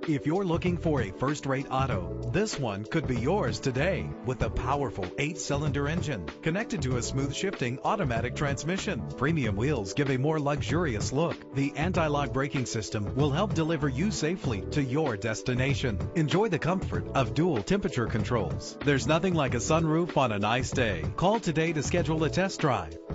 If you're looking for a first-rate auto, this one could be yours today. With a powerful 8-cylinder engine connected to a smooth shifting automatic transmission, premium wheels give a more luxurious look. The anti-lock braking system will help deliver you safely to your destination. Enjoy the comfort of dual temperature controls. There's nothing like a sunroof on a nice day. Call today to schedule a test drive.